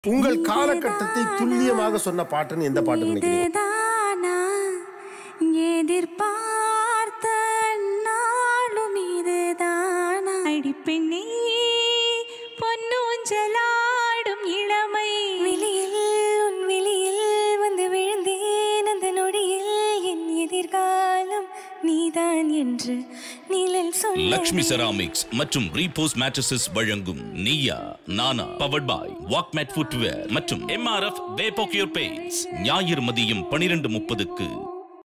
உங்கள் காலகட்டத்தை துல்லியமாக சொன்ன பாட்டுன்னு எந்த பாட்டு நினைக்கிறீங்க? எதிர்பார்த்த நாளும் இதுதானா அடிப்பெண்ணே பொன்னூஞ்சலாடும் இளமை வெளியில் வந்து விழுந்தேன் அந்த நொடியில் என் எதிர்காலம் நீதான் என்று நிழல் சொல்ல. லக்ஷ்மி செராமிக்ஸ் மற்றும் ரீபோஸ் மேட்ரஸஸ் வழங்கும் Neeya Naana powered by Walkmate footwear மற்றும் MRF வேப்போக்யூர் பெயிண்ட்ஸ் ஞாயிறு மதியம் 12:30க்கு